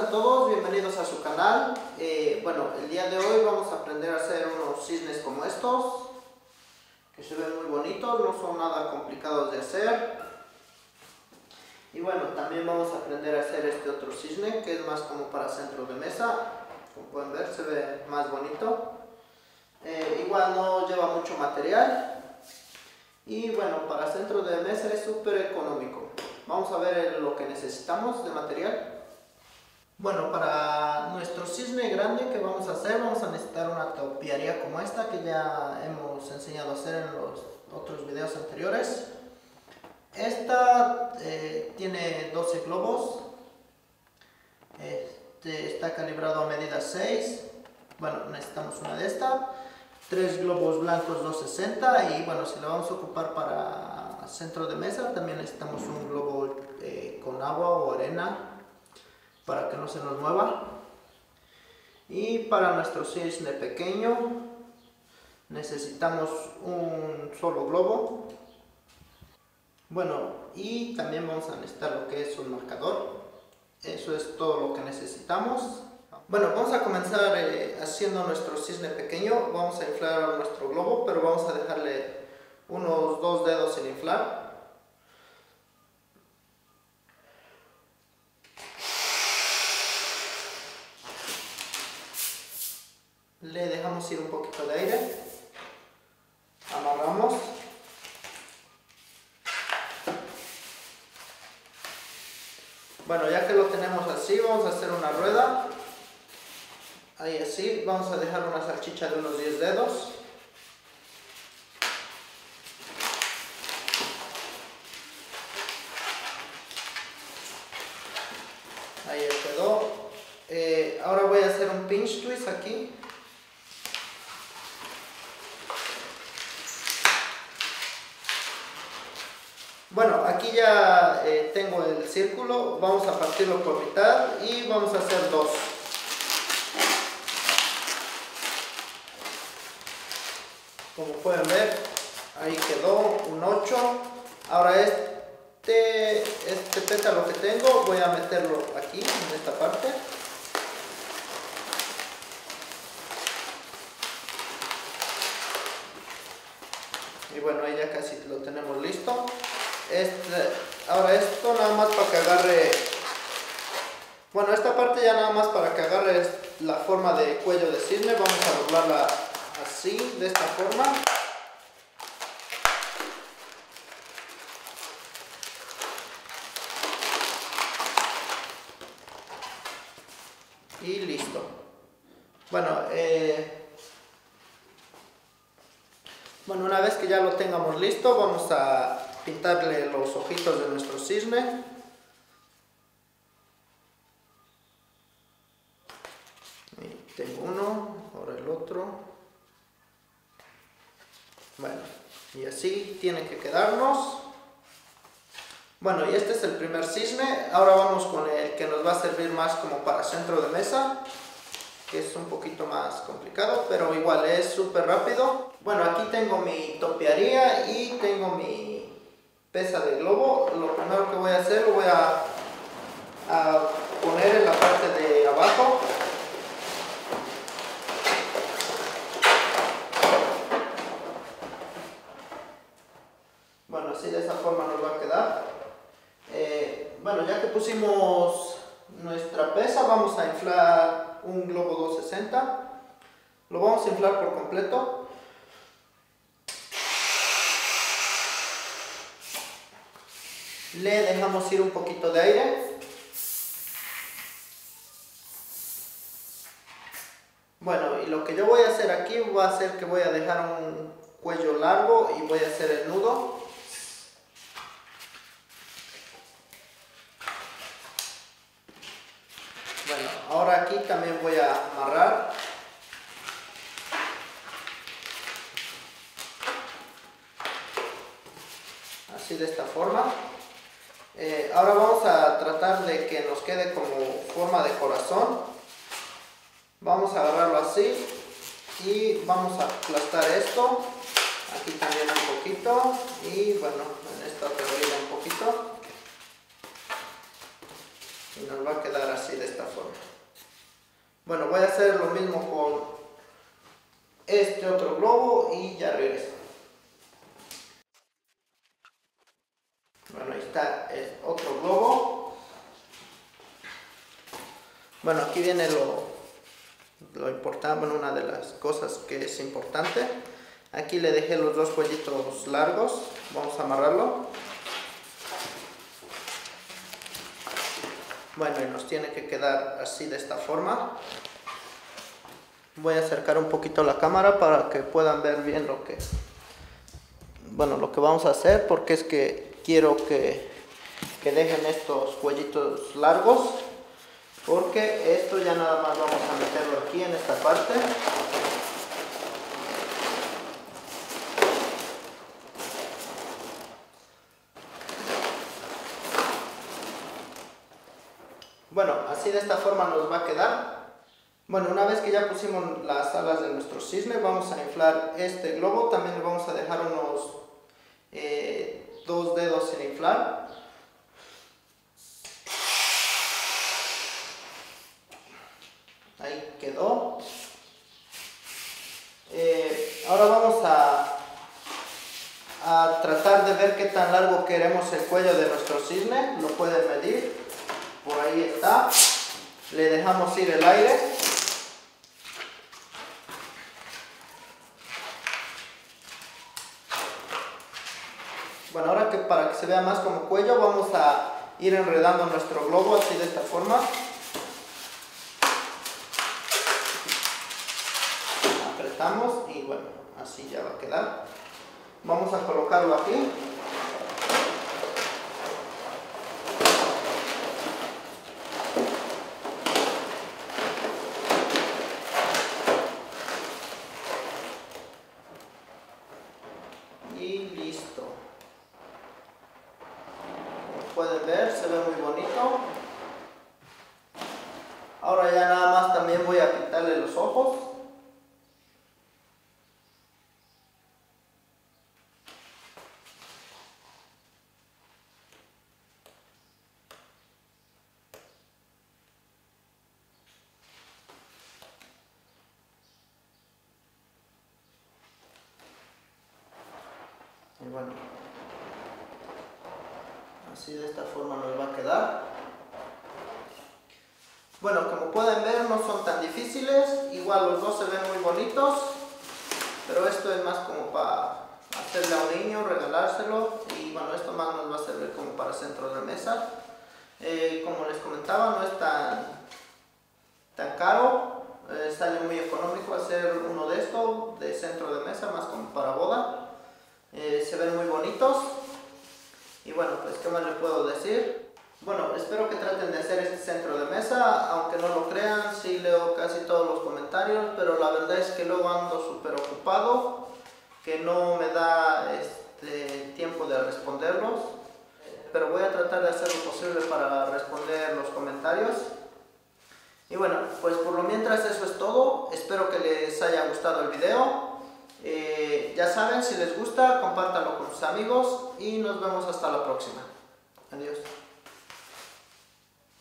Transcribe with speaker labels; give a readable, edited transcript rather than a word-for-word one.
Speaker 1: a todos, bienvenidos a su canal. Bueno, el día de hoy vamos a aprender a hacer unos cisnes como estos, que se ven muy bonitos, no son nada complicados de hacer. Y bueno, también vamos a aprender a hacer este otro cisne, que es más como para centro de mesa. Como pueden ver, se ve más bonito. Igual no lleva mucho material. Y bueno, para centro de mesa es súper económico. Vamos a ver lo que necesitamos de material. Bueno, para nuestro cisne grande que vamos a hacer, vamos a necesitar una topiaría como esta que ya hemos enseñado a hacer en los otros videos anteriores. Esta tiene 12 globos. Está calibrado a medida 6. Bueno, necesitamos una de estas. 3 globos blancos 260 y bueno, si la vamos a ocupar para centro de mesa, también necesitamos un globo con agua o arena para que no se nos mueva. Y para nuestro cisne pequeño necesitamos un solo globo. Bueno, y también vamos a necesitar lo que es un marcador. Eso es todo lo que necesitamos. Bueno, vamos a comenzar haciendo nuestro cisne pequeño. Vamos a inflar nuestro globo, pero vamos a dejarle unos 2 dedos sin inflar. Le dejamos ir un poquito de aire. Amarramos. Bueno, ya que lo tenemos así, vamos a hacer una rueda. Ahí así, vamos a dejar una salchicha de unos 10 dedos. Ahí ya quedó. Ahora voy a hacer un pinch twist aquí. Bueno, aquí ya tengo el círculo, vamos a partirlo por mitad y vamos a hacer 2. Como pueden ver, ahí quedó un 8. Ahora este pétalo que tengo voy a meterlo aquí, en esta parte. Y bueno, ahí ya casi lo tenemos listo. Ahora esto nada más para que agarre, bueno, esta parte ya nada más para que agarre la forma de cuello de cisne. Vamos a doblarla así, de esta forma. Y listo. Bueno, una vez que ya lo tengamos listo, vamos a pintarle los ojitos de nuestro cisne. Ahí tengo uno, ahora el otro. Bueno, y así tiene que quedarnos. Bueno, y este es el primer cisne. Ahora vamos con el que nos va a servir más como para centro de mesa, que es un poquito más complicado, pero igual es súper rápido. Bueno, aquí tengo mi topiaría y tengo mi pesa de globo. Lo primero que voy a hacer, lo voy a poner en la parte de abajo. Bueno, así de esa forma nos va a quedar. Bueno, ya que pusimos nuestra pesa, vamos a inflar un globo 260. Lo vamos a inflar por completo. Le dejamos ir un poquito de aire. Bueno, y lo que yo voy a hacer aquí va a ser que voy a dejar un cuello largo y voy a hacer el nudo. Bueno, ahora aquí también voy a amarrar. Así de esta forma. Ahora vamos a tratar de que nos quede como forma de corazón. Vamos a agarrarlo así y vamos a aplastar esto. Aquí también un poquito y bueno, en esta otra orilla un poquito. y nos va a quedar así de esta forma. Bueno, voy a hacer lo mismo con este otro globo y ya regreso. Bueno, ahí está el otro globo. Bueno, aquí viene lo importante, bueno, una de las cosas que es importante. Aquí le dejé los dos cuellitos largos, vamos a amarrarlo. Bueno, y nos tiene que quedar así de esta forma. Voy a acercar un poquito la cámara para que puedan ver bien lo que vamos a hacer, porque es que quiero que dejen estos cuellitos largos, porque esto ya nada más vamos a meterlo aquí en esta parte. Bueno, así de esta forma nos va a quedar. Bueno, una vez que ya pusimos las alas de nuestro cisne, vamos a inflar este globo. También le vamos a dejar unos 2 dedos sin inflar. Ahí quedó. Ahora vamos a tratar de ver qué tan largo queremos el cuello de nuestro cisne. Lo pueden medir. Por ahí está. Le dejamos ir el aire. Bueno, ahora que para que se vea más como cuello, vamos a ir enredando nuestro globo así de esta forma. Apretamos y bueno, así ya va a quedar. Vamos a colocarlo aquí. Y listo. Como pueden ver, se ve muy bonito. Ahora ya nada más también voy a pintarle los ojos. Y bueno, así de esta forma nos va a quedar. Bueno, como pueden ver, no son tan difíciles. Igual los dos se ven muy bonitos, pero esto es más como para hacerle a un niño, regalárselo. Y bueno, esto más nos va a servir como para centro de mesa. Como les comentaba, no es tan caro. Sale muy económico hacer uno de estos de centro de mesa, más como para boda. Se ven muy bonitos. Y bueno, pues qué más les puedo decir. Bueno, espero que traten de hacer este centro de mesa. Aunque no lo crean, sí leo casi todos los comentarios, pero la verdad es que luego ando súper ocupado, que no me da tiempo de responderlos. Pero voy a tratar de hacer lo posible para responder los comentarios. Y bueno, pues por lo mientras eso es todo. Espero que les haya gustado el video. Ya saben, si les gusta, compártanlo con sus amigos y nos vemos hasta la próxima. Adiós.